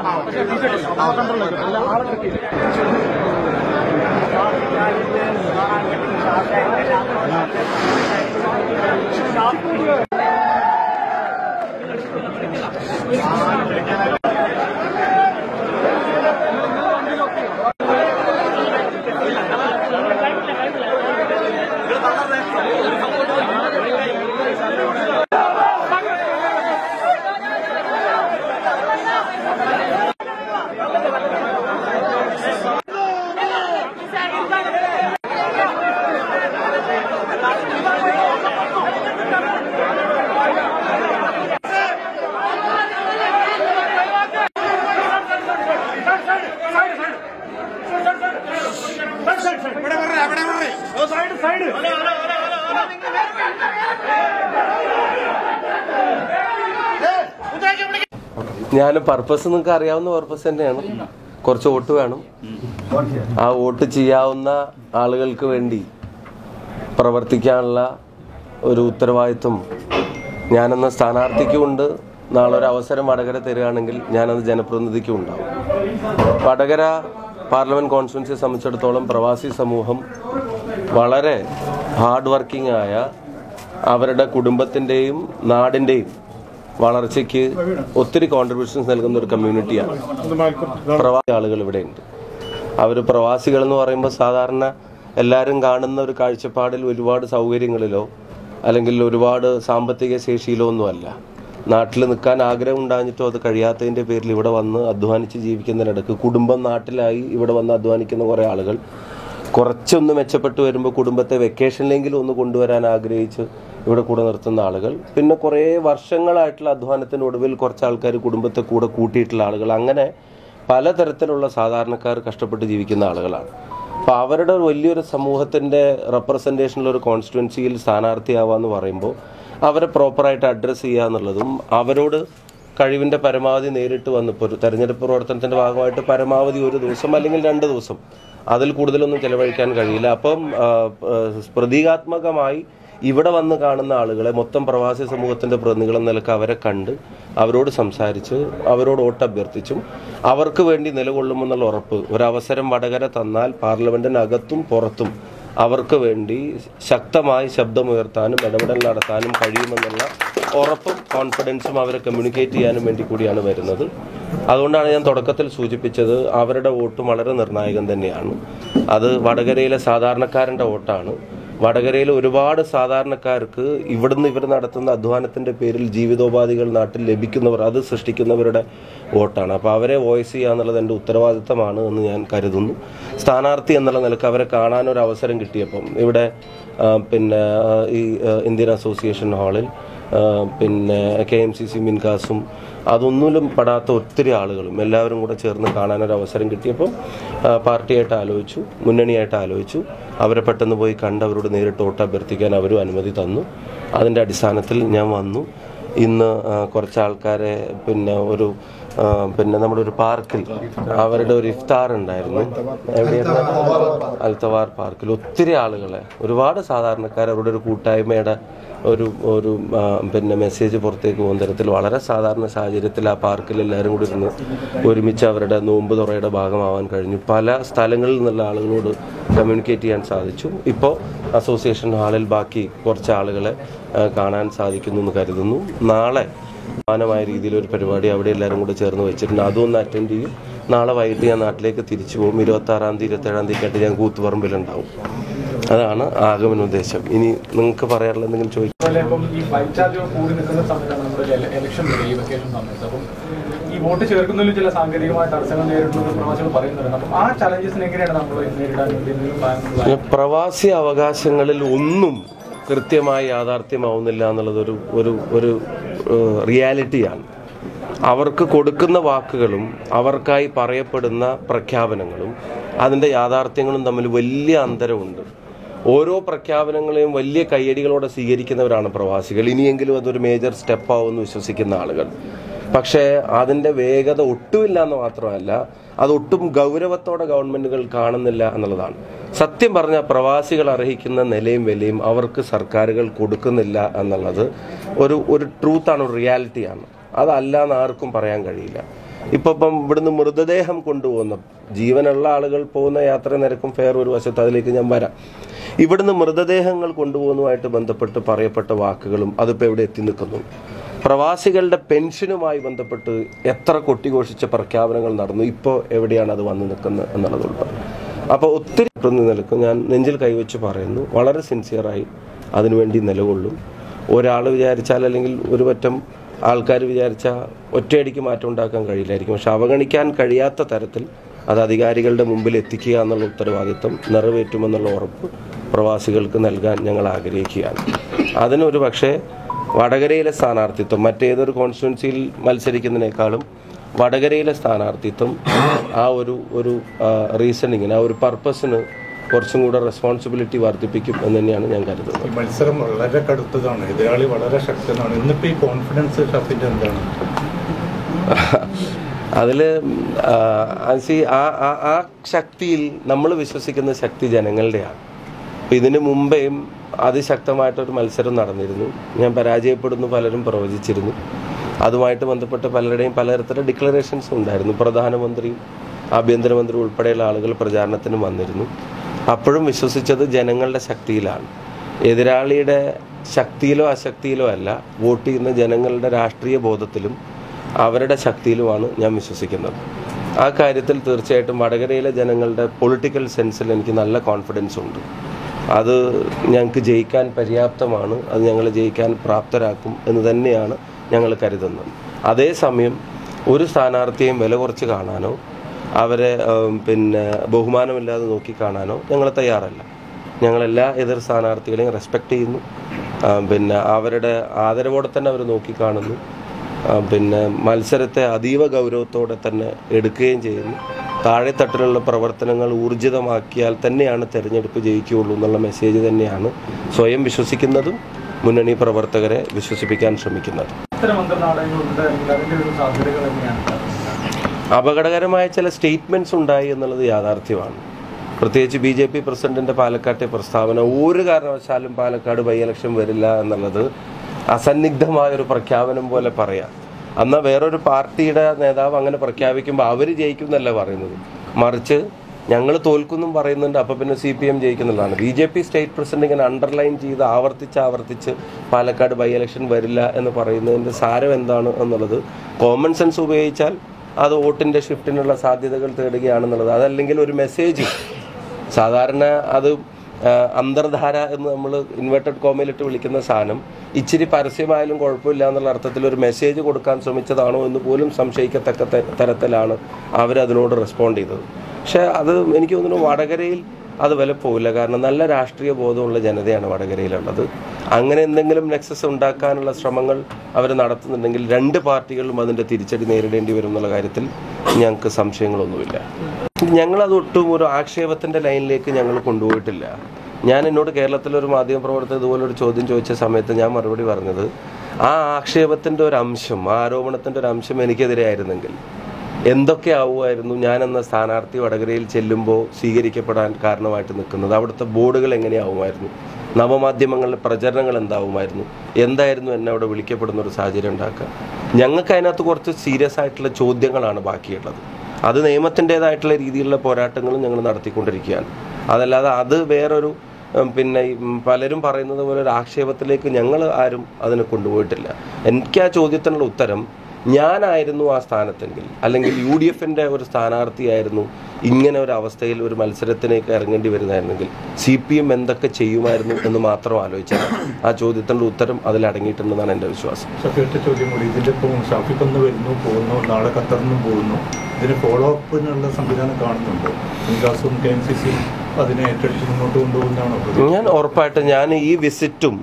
ഞാൻ പർപ്പസ് നിങ്ങൾക്ക് അറിയാവുന്ന പർപ്പസ് തന്നെയാണ്. കുറച്ച് വോട്ട് വേണം. ആ വോട്ട് ചെയ്യാവുന്ന ആളുകൾക്ക് വേണ്ടി പ്രവർത്തിക്കാനുള്ള ഒരു ഉത്തരവാദിത്വം ഞാനെന്ന സ്ഥാനാർത്ഥിക്കുമുണ്ട്. നാളെ ഒരു അവസരം വടകര തരികയാണെങ്കിൽ ഞാനത് ജനപ്രതിനിധിക്കും ഉണ്ടാവും. വടകര പാർലമെന്റ് കോൺസ്റ്റിറ്റ്യുവൻസിയെ സംബന്ധിച്ചിടത്തോളം പ്രവാസി സമൂഹം വളരെ ഹാർഡ് വർക്കിംഗ് ആയ അവരുടെ കുടുംബത്തിൻ്റെയും നാടിൻ്റെയും വളർച്ചയ്ക്ക് ഒത്തിരി കോൺട്രിബ്യൂഷൻസ് നൽകുന്ന ഒരു കമ്മ്യൂണിറ്റിയാണ്. പ്രവാസി ആളുകൾ ഇവിടെയുണ്ട്. അവർ പ്രവാസികൾ എന്ന് പറയുമ്പോൾ സാധാരണ എല്ലാവരും കാണുന്ന ഒരു കാഴ്ചപ്പാടിൽ ഒരുപാട് സൗകര്യങ്ങളിലോ അല്ലെങ്കിൽ ഒരുപാട് സാമ്പത്തിക ശേഷിയിലോ ഒന്നുമല്ല. നാട്ടിൽ നിൽക്കാൻ ആഗ്രഹം ഉണ്ടാഞ്ഞിട്ടോ അത് കഴിയാത്തതിൻ്റെ പേരിൽ ഇവിടെ വന്ന് അധ്വാനിച്ച് ജീവിക്കുന്നതിനിടയ്ക്ക് കുടുംബം നാട്ടിലായി ഇവിടെ വന്ന് അധ്വാനിക്കുന്ന കുറേ ആളുകൾ കുറച്ചൊന്ന് മെച്ചപ്പെട്ട് വരുമ്പോൾ കുടുംബത്തെ വെക്കേഷനിലെങ്കിലും ഒന്ന് കൊണ്ടുവരാൻ ആഗ്രഹിച്ച് ഇവിടെ കൂടെ നിർത്തുന്ന ആളുകൾ, പിന്നെ കുറേ വർഷങ്ങളായിട്ടുള്ള അധ്വാനത്തിൻ്റെ ഒടുവിൽ കുറച്ച് ആൾക്കാർ കുടുംബത്തെ കൂടെ കൂട്ടിയിട്ടുള്ള ആളുകൾ, അങ്ങനെ പലതരത്തിലുള്ള സാധാരണക്കാർ കഷ്ടപ്പെട്ട് ജീവിക്കുന്ന ആളുകളാണ്. അപ്പോൾ അവരുടെ വലിയൊരു സമൂഹത്തിൻ്റെ റെപ്രസെൻറ്റേഷനിലൊരു കോൺസ്റ്റിറ്റ്യുവൻസിയിൽ സ്ഥാനാർത്ഥിയാവാന്ന് പറയുമ്പോൾ അവരെ പ്രോപ്പറായിട്ട് അഡ്രസ്സ് ചെയ്യുക എന്നുള്ളതും അവരോട് കഴിവിൻ്റെ പരമാവധി നേരിട്ട് വന്നിപ്പോൾ ഒരു തെരഞ്ഞെടുപ്പ് പ്രവർത്തനത്തിൻ്റെ ഭാഗമായിട്ട് പരമാവധി ഒരു ദിവസം അല്ലെങ്കിൽ 2 ദിവസം അതിൽ കൂടുതലൊന്നും ചെലവഴിക്കാൻ കഴിയില്ല. അപ്പം പ്രതീകാത്മകമായി ഇവിടെ വന്ന് കാണുന്ന ആളുകളെ മൊത്തം പ്രവാസി സമൂഹത്തിൻ്റെ പ്രതിനിധികളെന്ന നിലക്ക് അവരെ കണ്ട് അവരോട് സംസാരിച്ച് അവരോട് വോട്ട് അഭ്യർത്ഥിച്ചും അവർക്ക് വേണ്ടി നിലകൊള്ളുമെന്നുള്ള ഉറപ്പ് ഒരവസരം വടകര തന്നാൽ പാർലമെൻറ്റിനകത്തും പുറത്തും അവർക്ക് വേണ്ടി ശക്തമായി ശബ്ദമുയർത്താനും ഇടപെടൽ നടത്താനും കഴിയുമെന്നുള്ള ഉറപ്പും കോൺഫിഡൻസും അവരെ കമ്മ്യൂണിക്കേറ്റ് ചെയ്യാനും വേണ്ടി കൂടിയാണ് വരുന്നത്. അതുകൊണ്ടാണ് ഞാൻ തുടക്കത്തിൽ സൂചിപ്പിച്ചത് അവരുടെ വോട്ടും വളരെ നിർണായകം തന്നെയാണ്. അത് വടകരയിലെ സാധാരണക്കാരൻ്റെ വോട്ടാണ്. വടകരയിൽ ഒരുപാട് സാധാരണക്കാർക്ക് ഇവിടുന്ന് ഇവർ നടത്തുന്ന അധ്വാനത്തിൻ്റെ പേരിൽ ജീവിതോപാധികൾ നാട്ടിൽ ലഭിക്കുന്നവർ അത് സൃഷ്ടിക്കുന്നവരുടെ വോട്ടാണ്. അപ്പോൾ അവരെ വോയിസ് ചെയ്യുക എന്നുള്ളത് എൻ്റെ ഉത്തരവാദിത്തമാണ് എന്ന് ഞാൻ കരുതുന്നു. സ്ഥാനാർത്ഥി എന്നുള്ള നിലക്ക് അവരെ കാണാനൊരു അവസരം കിട്ടിയപ്പം ഇവിടെ പിന്നെ ഈ ഇന്ത്യൻ അസോസിയേഷൻ ഹാളിൽ പിന്നെ KMCC മിൻകാസും അതൊന്നിലും പെടാത്ത ഒത്തിരി ആളുകളും എല്ലാവരും കൂടെ ചേർന്ന് കാണാനൊരു അവസരം കിട്ടിയപ്പം പാർട്ടിയായിട്ട് ആലോചിച്ചു, മുന്നണിയായിട്ട് ആലോചിച്ചു. അവരെ പെട്ടെന്ന് പോയി കണ്ട് അവരോട് നേരിട്ട് വോട്ട് അഭ്യർത്ഥിക്കാൻ അവരും അനുമതി തന്നു. അതിൻ്റെ അടിസ്ഥാനത്തിൽ ഞാൻ വന്നു. ഇന്ന് കുറച്ച് ആൾക്കാരെ പിന്നെ നമ്മുടെ ഒരു പാർക്കിൽ അവരുടെ ഒരു ഇഫ്താർ ഉണ്ടായിരുന്നു. എവിടെയായിരുന്നു? അൽത്തവാർ പാർക്കിൽ ഒത്തിരി ആളുകളെ, ഒരുപാട് സാധാരണക്കാർ അവരുടെ ഒരു കൂട്ടായ്മയുടെ ഒരു പിന്നെ മെസ്സേജ് പുറത്തേക്ക് പോകുന്ന തരത്തിൽ വളരെ സാധാരണ സാഹചര്യത്തിൽ ആ പാർക്കിൽ എല്ലാവരും കൂടി ഇരുന്ന് ഒരുമിച്ച് അവരുടെ നോമ്പ് തുറയുടെ ഭാഗമാവാൻ കഴിഞ്ഞു. പല സ്ഥലങ്ങളിൽ നിന്നുള്ള ആളുകളോട് കമ്മ്യൂണിക്കേറ്റ് ചെയ്യാൻ സാധിച്ചു. ഇപ്പോൾ അസോസിയേഷൻ ഹാളിൽ ബാക്കി കുറച്ച് ആളുകളെ കാണാൻ സാധിക്കുന്നു എന്ന് കരുതുന്നു. നാളെ സമാനമായ രീതിയിലൊരു പരിപാടി അവിടെ എല്ലാവരും കൂടെ ചേർന്ന് വെച്ചിട്ടുണ്ട്. അതൊന്ന് അറ്റൻഡ് ചെയ്യും. നാളെ വൈകിട്ട് ഞാൻ നാട്ടിലേക്ക് തിരിച്ചു പോകും. 26-ാം തീയതി 27-ാം തീയതിക്കായിട്ട് ഞാൻ കൂത്തുപറമ്പിലുണ്ടാവും. അതാണ് ആഗമന ഉദ്ദേശം. ഇനി നിങ്ങൾക്ക് പറയാറുള്ള എന്തെങ്കിലും ചോദിക്കും? ഈ വോട്ട് ചേർക്കുന്നതിൽ ചില സാങ്കേതികമായ തടസ്സങ്ങൾ നേരിടുന്ന പ്രവാസികൾ പറയുന്നുണ്ട്. അപ്പം ആ ചലഞ്ചസിന് എങ്ങനെയാണ് നമ്മൾ നേരിടാൻ? പ്രവാസി അവകാശങ്ങളിൽ ഒന്നും കൃത്യമായി യാഥാർത്ഥ്യമാവുന്നില്ല എന്നുള്ളത് ഒരു റിയാലിറ്റിയാണ്. അവർക്ക് കൊടുക്കുന്ന വാക്കുകളും അവർക്കായി പറയപ്പെടുന്ന പ്രഖ്യാപനങ്ങളും അതിൻ്റെ യാഥാർത്ഥ്യങ്ങളും തമ്മിൽ വലിയ അന്തരമുണ്ട്. ഓരോ പ്രഖ്യാപനങ്ങളെയും വലിയ കയ്യടികളോടെ സ്വീകരിക്കുന്നവരാണ് പ്രവാസികൾ. ഇനിയെങ്കിലും അതൊരു മേജർ സ്റ്റെപ്പാവുമെന്ന് വിശ്വസിക്കുന്ന ആളുകൾ. പക്ഷേ അതിൻ്റെ വേഗത ഒട്ടുമില്ല എന്ന് മാത്രമല്ല, അതൊട്ടും ഗൗരവത്തോടെ ഗവൺമെൻറ്റുകൾ കാണുന്നില്ല എന്നുള്ളതാണ്. സത്യം പറഞ്ഞാൽ പ്രവാസികൾ അർഹിക്കുന്ന നിലയും വിലയും അവർക്ക് സർക്കാരുകൾ കൊടുക്കുന്നില്ല എന്നുള്ളത് ഒരു ട്രൂത്താണ്, ഒരു റിയാലിറ്റിയാണ്. അതല്ല എന്ന് ആർക്കും പറയാൻ കഴിയില്ല. ഇപ്പം ഇവിടുന്ന് മൃതദേഹം കൊണ്ടുപോകുന്ന ജീവനുള്ള ആളുകൾ പോകുന്ന യാത്ര നിരക്കും ഫെയർ ഒരു വശത്ത്, അതിലേക്ക് ഞാൻ വരാം. ഇവിടുന്ന് മൃതദേഹങ്ങൾ കൊണ്ടുപോകുന്നതുമായിട്ട് ബന്ധപ്പെട്ട് പറയപ്പെട്ട വാക്കുകളും അതിപ്പോൾ എവിടെ എത്തി നിൽക്കുന്നു. പ്രവാസികളുടെ പെൻഷനുമായി ബന്ധപ്പെട്ട് എത്ര കൊട്ടിഘോഷിച്ച പ്രഖ്യാപനങ്ങൾ നടന്നു, ഇപ്പോൾ എവിടെയാണ് അത് വന്നു നിൽക്കുന്നത് എന്നുള്ളത് ഉൾപ്പെടെ. അപ്പോൾ ഒത്തിരി നിലക്കും ഞാൻ നെഞ്ചിൽ കൈവച്ച് പറയുന്നു, വളരെ സിൻസിയറായി അതിനുവേണ്ടി നിലകൊള്ളും. ഒരാൾ വിചാരിച്ചാൽ അല്ലെങ്കിൽ ഒരു പറ്റം ആൾക്കാർ വിചാരിച്ചാൽ ഒറ്റയടിക്ക് മാറ്റം ഉണ്ടാക്കാൻ കഴിയില്ലായിരിക്കും. പക്ഷെ അവഗണിക്കാൻ കഴിയാത്ത തരത്തിൽ അത് അധികാരികളുടെ മുമ്പിൽ എത്തിക്കുക എന്നുള്ള ഉത്തരവാദിത്വം നിറവേറ്റുമെന്നുള്ള ഉറപ്പ് പ്രവാസികൾക്ക് നൽകാൻ ഞങ്ങൾ ആഗ്രഹിക്കുകയാണ്. അതിനൊരു പക്ഷേ വടകരയിലെ സ്ഥാനാർത്ഥിത്വം മറ്റേതൊരു കോൺസ്റ്റിറ്റ്യുവൻസിയിൽ മത്സരിക്കുന്നതിനേക്കാളും വടകരയിലെ സ്ഥാനാർത്ഥിത്വം ആ ഒരു റീസണിങ്ങിന്, ആ ഒരു പർപ്പസിന് കുറച്ചും കൂടെ റെസ്പോൺസിബിലിറ്റി വർദ്ധിപ്പിക്കും എന്ന് തന്നെയാണ് ഞാൻ കരുതുന്നത്. മത്സരം വളരെ കടുത്തതാണ്, എതിരാളി വളരെ ശക്തനാണ്. എന്നിട്ട് ഈ കോൺഫിഡൻസ് ഷഫിൻ്റെ എന്താണ്? അതിൽ ആ ശക്തിയിൽ നമ്മൾ വിശ്വസിക്കുന്ന ശക്തി ജനങ്ങളുടെയാണ്. അപ്പം ഇതിനു മുമ്പേയും അതിശക്തമായിട്ടൊരു മത്സരം നടന്നിരുന്നു. ഞാൻ പരാജയപ്പെടുന്നു പലരും പ്രവചിച്ചിരുന്നു. അതുമായിട്ട് ബന്ധപ്പെട്ട് പലരുടെയും പലതരത്തിലുള്ള ഡിക്ലറേഷൻസ് ഉണ്ടായിരുന്നു. പ്രധാനമന്ത്രിയും ആഭ്യന്തരമന്ത്രി ഉൾപ്പെടെയുള്ള ആളുകൾ പ്രചാരണത്തിന് വന്നിരുന്നു. അപ്പോഴും വിശ്വസിച്ചത് ജനങ്ങളുടെ ശക്തിയിലാണ്. എതിരാളിയുടെ ശക്തിയിലോ അശക്തിയിലോ അല്ല, വോട്ട് ചെയ്യുന്ന ജനങ്ങളുടെ രാഷ്ട്രീയ ബോധത്തിലും അവരുടെ ശക്തിയിലുമാണ് ഞാൻ വിശ്വസിക്കുന്നത്. ആ കാര്യത്തിൽ തീർച്ചയായിട്ടും വടകരയിലെ ജനങ്ങളുടെ പൊളിറ്റിക്കൽ സെൻസിൽ എനിക്ക് നല്ല കോൺഫിഡൻസ് ഉണ്ട്. അത് ഞങ്ങൾക്ക് ജയിക്കാൻ പര്യാപ്തമാണ്, അത് ഞങ്ങൾ ജയിക്കാൻ പ്രാപ്തരാക്കും എന്ന് തന്നെയാണ് ഞങ്ങൾ കരുതുന്നത്. അതേസമയം ഒരു സ്ഥാനാർത്ഥിയെയും വില കുറച്ച് കാണാനോ അവരെ ബഹുമാനമില്ലാതെ നോക്കിക്കാണാനോ ഞങ്ങൾ തയ്യാറല്ല. ഞങ്ങളെല്ലാ എതിർ സ്ഥാനാർത്ഥികളെയും റെസ്പെക്റ്റ് ചെയ്യുന്നു. അവരുടെ ആദരവോടെ തന്നെ അവർ നോക്കിക്കാണുന്നു. മത്സരത്തെ അതീവ ഗൗരവത്തോടെ തന്നെ എടുക്കുകയും ചെയ്യുന്നു. താഴെത്തട്ടിലുള്ള പ്രവർത്തനങ്ങൾ ഊർജിതമാക്കിയാൽ തന്നെയാണ് തെരഞ്ഞെടുപ്പ് ജയിക്കുകയുള്ളൂ എന്നുള്ള മെസ്സേജ് തന്നെയാണ് സ്വയം വിശ്വസിക്കുന്നതും മുന്നണി പ്രവർത്തകരെ വിശ്വസിപ്പിക്കാൻ ശ്രമിക്കുന്നത്. അപകടകരമായ ചില സ്റ്റേറ്റ്മെൻറ്റ്സ് ഉണ്ടായി എന്നുള്ളത് യാഥാർത്ഥ്യമാണ്. പ്രത്യേകിച്ച് BJP പ്രസിഡന്റിൻ്റെ പാലക്കാട്ടെ പ്രസ്താവന, ഒരു കാരണവശാലും പാലക്കാട് ബൈ ഇലക്ഷൻ വരില്ല എന്നുള്ളത് അസന്നിഗ്ധമായൊരു പ്രഖ്യാപനം പോലെ പറയാം. എന്നാൽ വേറൊരു പാർട്ടിയുടെ നേതാവ് അങ്ങനെ പ്രഖ്യാപിക്കുമ്പോൾ അവർ ജയിക്കും എന്നല്ല പറയുന്നത്, മറിച്ച് ഞങ്ങൾ തോൽക്കുന്നും പറയുന്നുണ്ട്. അപ്പോൾ പിന്നെ CPM ജയിക്കുന്നുള്ളതാണ്. BJP സ്റ്റേറ്റ് പ്രസിഡന്റ് ഇങ്ങനെ അണ്ടർലൈൻ ചെയ്ത് ആവർത്തിച്ച് പാലക്കാട് ബൈ ഇലക്ഷൻ വരില്ല എന്ന് പറയുന്നതിൻ്റെ സാരം എന്താണ് എന്നുള്ളത് കോമൺ സെൻസ് ഉപയോഗിച്ചാൽ അത് വോട്ടിൻ്റെ ഷിഫ്റ്റിനുള്ള സാധ്യതകൾ തേടുകയാണെന്നുള്ളത്. അതല്ലെങ്കിൽ ഒരു മെസ്സേജ്, സാധാരണ അത് അന്തർധാര എന്ന് നമ്മൾ ഇൻവേർട്ടഡ് കോമയിലിട്ട് വിളിക്കുന്ന സാധനം ഇച്ചിരി പരസ്യമായാലും കുഴപ്പമില്ല എന്നുള്ള അർത്ഥത്തിൽ ഒരു മെസ്സേജ് കൊടുക്കാൻ ശ്രമിച്ചതാണോ എന്ന് പോലും സംശയിക്കത്തക്ക തരത്തിലാണ് അവരതിനോട് റെസ്പോണ്ട് ചെയ്തത്. പക്ഷേ അത് എനിക്ക് തോന്നുന്നു വടകരയിൽ അത് വില പോവില്ല. കാരണം നല്ല രാഷ്ട്രീയ ബോധമുള്ള ജനതയാണ് വടകരയിലുള്ളത്. അങ്ങനെ എന്തെങ്കിലും നെക്സസ് ഉണ്ടാക്കാനുള്ള ശ്രമങ്ങൾ അവർ നടത്തുന്നുണ്ടെങ്കിൽ രണ്ട് പാർട്ടികളിലും അതിൻ്റെ തിരിച്ചടി നേരിടേണ്ടി വരും എന്നുള്ള കാര്യത്തിൽ ഞങ്ങൾക്ക് സംശയങ്ങളൊന്നുമില്ല. ഞങ്ങളതൊട്ടും ഒരു ആക്ഷേപത്തിൻ്റെ ലൈനിലേക്ക് ഞങ്ങൾ കൊണ്ടുപോയിട്ടില്ല. എന്നോട് കേരളത്തിലൊരു മാധ്യമപ്രവർത്തകർ ഇതുപോലൊരു ചോദ്യം ചോദിച്ച സമയത്ത് ഞാൻ മറുപടി പറഞ്ഞത്, ആ ആക്ഷേപത്തിൻ്റെ ഒരു അംശം, ആ ആരോപണത്തിൻ്റെ ഒരു അംശം എനിക്കെതിരെ ആയിരുന്നെങ്കിൽ എന്തൊക്കെ ആവുമായിരുന്നു ഞാനെന്ന സ്ഥാനാർത്ഥി വടകരയിൽ ചെല്ലുമ്പോൾ സ്വീകരിക്കപ്പെടാൻ കാരണമായിട്ട് നിൽക്കുന്നത്? അവിടുത്തെ ബോർഡുകൾ എങ്ങനെയാവുമായിരുന്നു? നവമാധ്യമങ്ങളിലെ പ്രചരണങ്ങൾ എന്താവുമായിരുന്നു? എന്തായിരുന്നു എന്നെ അവിടെ വിളിക്കപ്പെടുന്ന ഒരു സാഹചര്യം ഉണ്ടാക്കുക? ഞങ്ങൾക്ക് അതിനകത്ത് കുറച്ച് സീരിയസ് ആയിട്ടുള്ള ചോദ്യങ്ങളാണ് ബാക്കിയുള്ളത്. അത് നിയമത്തിൻ്റേതായിട്ടുള്ള രീതിയിലുള്ള പോരാട്ടങ്ങളും ഞങ്ങൾ നടത്തിക്കൊണ്ടിരിക്കുകയാണ്. അതല്ലാതെ അത് വേറൊരു പലരും പറയുന്നത് പോലെ ഒരു ആക്ഷേപത്തിലേക്ക് ഞങ്ങൾ ആരും അതിനെ കൊണ്ടുപോയിട്ടില്ല. എനിക്ക് ആ ചോദ്യത്തിനുള്ള ഉത്തരം, ഞാനായിരുന്നു ആ സ്ഥാനത്തെങ്കിൽ, അല്ലെങ്കിൽ UDFൻ്റെ ഒരു സ്ഥാനാർത്ഥിയായിരുന്നു ഇങ്ങനെ ഒരു അവസ്ഥയിൽ ഒരു മത്സരത്തിലേക്ക് ഇറങ്ങേണ്ടി വരുന്നതായിരുന്നെങ്കിൽ CPM എന്തൊക്കെ ചെയ്യുമായിരുന്നു എന്ന് മാത്രം ആലോചിച്ചാൽ ആ ചോദ്യത്തിൻ്റെ ഉത്തരം അതിലടങ്ങിയിട്ടുണ്ടെന്നാണ് എൻ്റെ വിശ്വാസം. ചോദ്യം കൂടി, ഇതിൻ്റെ ഇപ്പോൾ ഷാഫിക്കൊന്ന് വരുന്നു പോകുന്നു, നാളെ ഖത്തറിനും പോകുന്നു, ഇതിന് ഫോളോ അപ്പിനുള്ള സംവിധാനം കാണുന്നുണ്ടോ? വികാസും KMCC അതിനെ ഏറ്റെടുത്ത് മുന്നോട്ട് കൊണ്ടുപോകുന്നതാണോ? ഞാൻ ഉറപ്പായിട്ടും ഈ വിസിറ്റും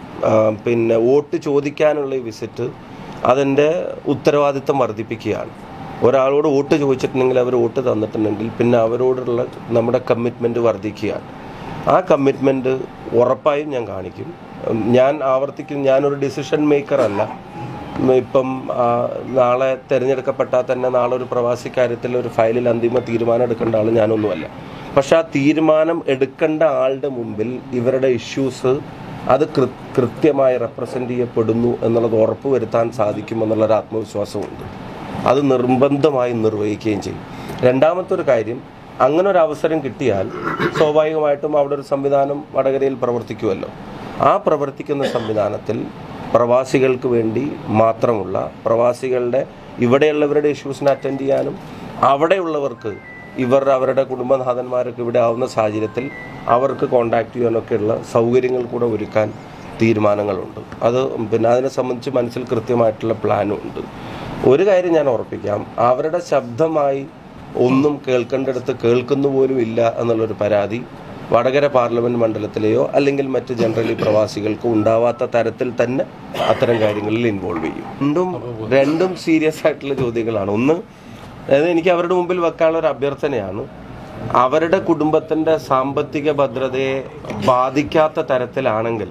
വോട്ട് ചോദിക്കാനുള്ള ഈ വിസിറ്റ് അതിൻ്റെ ഉത്തരവാദിത്തം വർദ്ധിപ്പിക്കുകയാണ്. ഒരാളോട് വോട്ട് ചോദിച്ചിട്ടുണ്ടെങ്കിൽ അവർ വോട്ട് തന്നിട്ടുണ്ടെങ്കിൽ പിന്നെ അവരോടുള്ള നമ്മുടെ കമ്മിറ്റ്മെൻറ്റ് വർദ്ധിക്കുകയാണ്. ആ കമ്മിറ്റ്മെൻറ്റ് ഉറപ്പായും ഞാൻ കാണിക്കും. ഞാൻ ആവർത്തിക്കും, ഞാനൊരു ഡിസിഷൻ മേക്കർ അല്ല. ഇപ്പം നാളെ തിരഞ്ഞെടുക്കപ്പെട്ടാൽ തന്നെ നാളെ ഒരു പ്രവാസി കാര്യത്തിൽ ഒരു ഫയലിൽ അന്തിമ തീരുമാനം എടുക്കേണ്ട ആൾ ഞാനൊന്നുമല്ല. പക്ഷെ ആ തീരുമാനം എടുക്കേണ്ട ആളുടെ മുമ്പിൽ ഇവരുടെ ഇഷ്യൂസ് അത് കൃത്യമായി റെപ്രസെൻ്റ് ചെയ്യപ്പെടുന്നു എന്നുള്ളത് ഉറപ്പ് വരുത്താൻ സാധിക്കുമെന്നുള്ളൊരു ആത്മവിശ്വാസമുണ്ട്. അത് നിർബന്ധമായും നിർവഹിക്കുകയും ചെയ്യും. രണ്ടാമത്തെ ഒരു കാര്യം, അങ്ങനെ ഒരു അവസരം കിട്ടിയാൽ സ്വാഭാവികമായിട്ടും അവിടെ ഒരു സംവിധാനം വടകരയിൽ പ്രവർത്തിക്കുമല്ലോ. ആ പ്രവർത്തിക്കുന്ന സംവിധാനത്തിൽ പ്രവാസികൾക്ക് വേണ്ടി മാത്രമുള്ള, പ്രവാസികളുടെ ഇവിടെയുള്ളവരുടെ ഇഷ്യൂസിനെ അറ്റൻഡ് ചെയ്യാനും അവിടെയുള്ളവർക്ക് അവരുടെ കുടുംബനാഥന്മാരൊക്കെ ഇവിടെ ആവുന്ന സാഹചര്യത്തിൽ അവർക്ക് കോണ്ടാക്ട് ചെയ്യാനൊക്കെയുള്ള സൗകര്യങ്ങൾ കൂടെ ഒരുക്കാൻ തീരുമാനങ്ങളുണ്ട്. അത് പിന്നെ അതിനെ സംബന്ധിച്ച് മനസ്സിൽ കൃത്യമായിട്ടുള്ള പ്ലാനും ഉണ്ട്. ഒരു കാര്യം ഞാൻ ഓർപ്പിക്കാം, അവരുടെ ശബ്ദമായി ഒന്നും കേൾക്കേണ്ടടുത്ത് കേൾക്കുന്നു പോലും ഇല്ല എന്നുള്ളൊരു പരാതി വടകര പാർലമെൻറ്റ് മണ്ഡലത്തിലെയോ അല്ലെങ്കിൽ മറ്റ് ജനറലി പ്രവാസികൾക്കോ ഉണ്ടാവാത്ത തരത്തിൽ തന്നെ അത്തരം കാര്യങ്ങളിൽ ഇൻവോൾവ് ചെയ്യും. രണ്ടും സീരിയസ് ആയിട്ടുള്ള ചോദ്യങ്ങളാണ്. ഒന്ന്, അതായത് എനിക്ക് അവരുടെ മുമ്പിൽ വെക്കാനുള്ള ഒരു അഭ്യർത്ഥനയാണ്, അവരുടെ കുടുംബത്തിൻ്റെ സാമ്പത്തിക ഭദ്രതയെ ബാധിക്കാത്ത തരത്തിലാണെങ്കിൽ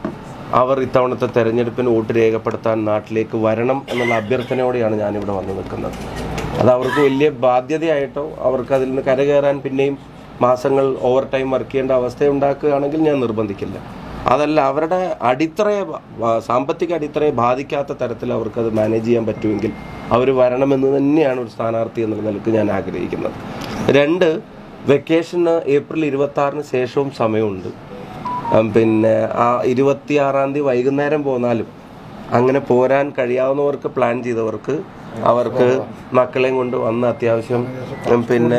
അവർ ഇത്തവണത്തെ തെരഞ്ഞെടുപ്പിന് വോട്ട് രേഖപ്പെടുത്താൻ നാട്ടിലേക്ക് വരണം എന്നുള്ള അഭ്യർത്ഥനയോടെയാണ് ഞാനിവിടെ വന്ന് നിൽക്കുന്നത്. അത് അവർക്ക് വലിയ ബാധ്യതയായിട്ടോ അവർക്ക് അതിൽ നിന്ന് കരകയറാൻ പിന്നെയും മാസങ്ങൾ ഓവർ ടൈം വർക്ക് ചെയ്യേണ്ട അവസ്ഥയുണ്ടാക്കുകയാണെങ്കിൽ ഞാൻ നിർബന്ധിക്കില്ല. അതല്ല, അവരുടെ അടിത്തറയെ, സാമ്പത്തിക അടിത്തറയെ ബാധിക്കാത്ത തരത്തിൽ അവർക്കത് മാനേജ് ചെയ്യാൻ പറ്റുമെങ്കിൽ അവർ വരണമെന്ന് തന്നെയാണ് ഒരു സ്ഥാനാർത്ഥി എന്നുള്ള നിലക്ക് ഞാൻ ആഗ്രഹിക്കുന്നത്. രണ്ട്, വെക്കേഷന് ഏപ്രിൽ 26-ന് ശേഷവും സമയമുണ്ട്. പിന്നെ ആ 26-ാം തീയതി വൈകുന്നേരം പോന്നാലും അങ്ങനെ പോരാൻ കഴിയാവുന്നവർക്ക്, പ്ലാൻ ചെയ്തവർക്ക്, അവർക്ക് മക്കളെയും കൊണ്ട് വന്ന് അത്യാവശ്യം പിന്നെ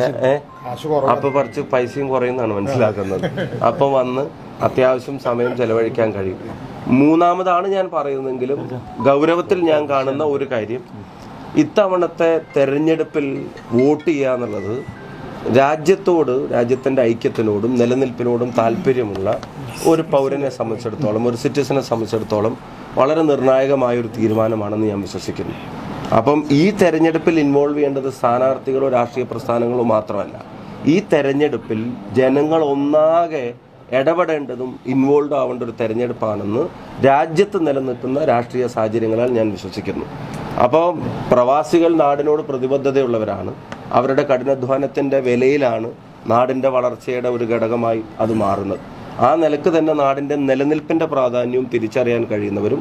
അപ്പോൾ കുറച്ച് പൈസയും കുറയുന്നതാണ് മനസ്സിലാക്കുന്നത്. അപ്പം വന്ന് അത്യാവശ്യം സമയം ചെലവഴിക്കാൻ കഴിയും. മൂന്നാമതാണ് ഞാൻ പറയുന്നതെങ്കിലും ഗൗരവത്തിൽ ഞാൻ കാണുന്ന ഒരു കാര്യം, ഇത്തവണത്തെ തെരഞ്ഞെടുപ്പിൽ വോട്ട് ചെയ്യുക എന്നുള്ളത് രാജ്യത്തോട്, രാജ്യത്തിൻ്റെ ഐക്യത്തിനോടും നിലനിൽപ്പിനോടും താല്പര്യമുള്ള ഒരു പൗരനെ സംബന്ധിച്ചിടത്തോളം, ഒരു സിറ്റിസനെ സംബന്ധിച്ചിടത്തോളം വളരെ നിർണായകമായൊരു തീരുമാനമാണെന്ന് ഞാൻ വിശ്വസിക്കുന്നു. അപ്പം ഈ തെരഞ്ഞെടുപ്പിൽ ഇൻവോൾവ് ചെയ്യേണ്ടത് സ്ഥാനാർത്ഥികളോ രാഷ്ട്രീയ പ്രസ്ഥാനങ്ങളോ മാത്രമല്ല, ഈ തെരഞ്ഞെടുപ്പിൽ ജനങ്ങൾ ഒന്നാകെ ഇടപെടേണ്ടതും ഇൻവോൾവ് ആവേണ്ട ഒരു തെരഞ്ഞെടുപ്പാണെന്ന് രാജ്യത്ത് നിലനിൽക്കുന്ന രാഷ്ട്രീയ സാഹചര്യങ്ങളാൽ ഞാൻ വിശ്വസിക്കുന്നു. അപ്പോൾ പ്രവാസികൾ നാടിനോട് പ്രതിബദ്ധതയുള്ളവരാണ്. അവരുടെ കഠിനാധ്വാനത്തിൻ്റെ വിലയിലാണ് നാടിൻ്റെ വളർച്ചയുടെ ഒരു ഘടകമായി അത് മാറുന്നത്. ആ നിലക്ക് തന്നെ നാടിൻ്റെ നിലനിൽപ്പിൻ്റെ പ്രാധാന്യവും തിരിച്ചറിയാൻ കഴിയുന്നവരും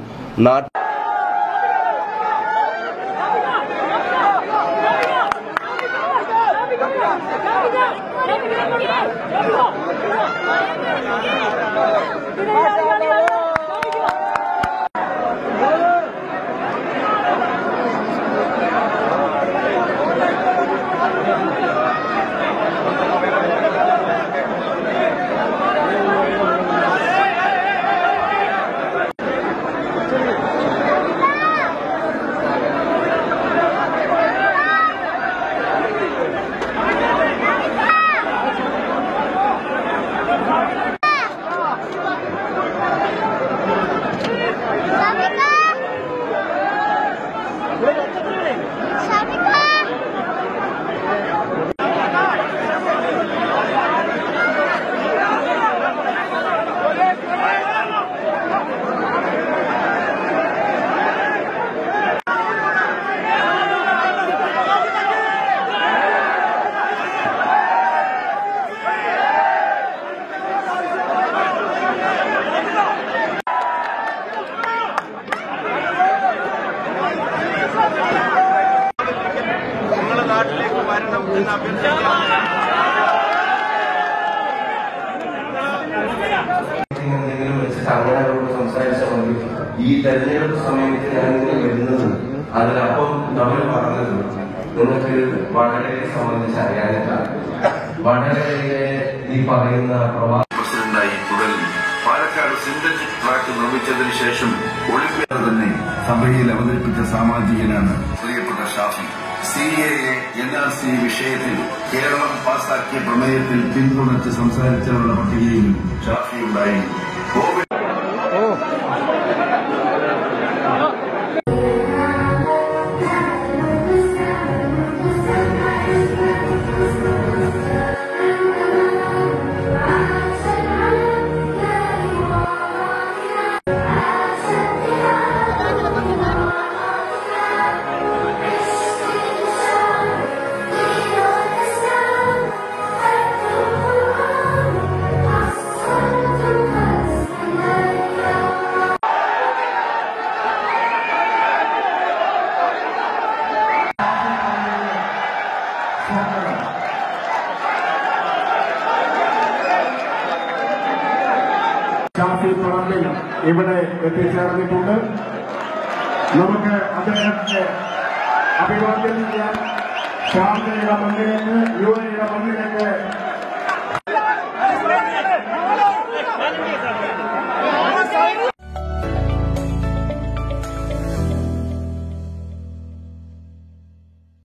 ഈ തെരഞ്ഞെടുപ്പ് സമയത്ത് ഞാനിങ്ങനെ വരുന്നത് അതിലപ്പം നമ്മൾ പറഞ്ഞത് നിങ്ങൾക്ക് വടകരയെ സംബന്ധിച്ച് അറിയാനിട്ടാണ്. വടകരയിലെ ഈ പറയുന്ന പ്രസിഡന്റായി തുടരുന്നു. പാലക്കാട് സിന്തറ്റിക് ട്രാക്ക് നിർമ്മിച്ചതിന് ശേഷം ഒളിമ്പ്യാഡ് തന്നെ സഭയിൽ അവതരിപ്പിച്ച സാമാജികനാണ് പ്രിയപ്പെട്ട ഷാഫി. CAA NRC വിഷയത്തിൽ കേരളം പാസാക്കിയ പ്രമേയത്തിൽ പിന്തുണച്ച് സംസാരിച്ചവരുടെ പട്ടികയിൽ ഷാഫി ഉണ്ടായിരുന്നു. ഷാഫി പറമ്പിൽ ഇവിടെ എത്തിച്ചേർന്നിട്ടുണ്ട്. നമുക്ക് അദ്ദേഹത്തെ അഭിവാദ്യം ചെയ്യാം. ഷാർജയുടെ മണ്ണിലേക്ക്, യുഎഇയുടെ മണ്ണിലേക്ക്